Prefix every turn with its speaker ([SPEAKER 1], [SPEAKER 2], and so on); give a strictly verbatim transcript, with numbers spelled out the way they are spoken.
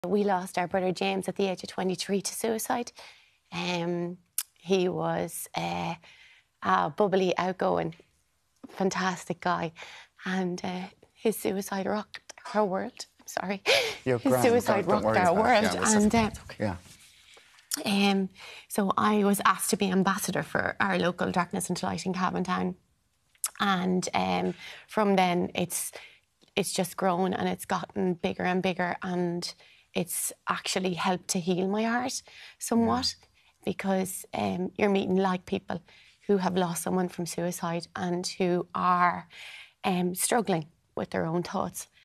[SPEAKER 1] We lost our brother James at the age of twenty-three to suicide. Um, he was uh, a bubbly, outgoing, fantastic guy, and uh, his suicide rocked our world. I'm sorry.
[SPEAKER 2] You're
[SPEAKER 1] his
[SPEAKER 2] grand.
[SPEAKER 1] suicide
[SPEAKER 2] Don't- don't
[SPEAKER 1] rocked
[SPEAKER 2] worry
[SPEAKER 1] our
[SPEAKER 2] about it.
[SPEAKER 1] world,
[SPEAKER 2] Yeah, we'll
[SPEAKER 1] and uh,
[SPEAKER 2] Yeah.
[SPEAKER 1] um, so I was asked to be ambassador for our local Darkness into Light in Cavan Town, and um, from then it's it's just grown and it's gotten bigger and bigger, and it's actually helped to heal my heart somewhat, because um, you're meeting like people who have lost someone from suicide and who are um, struggling with their own thoughts.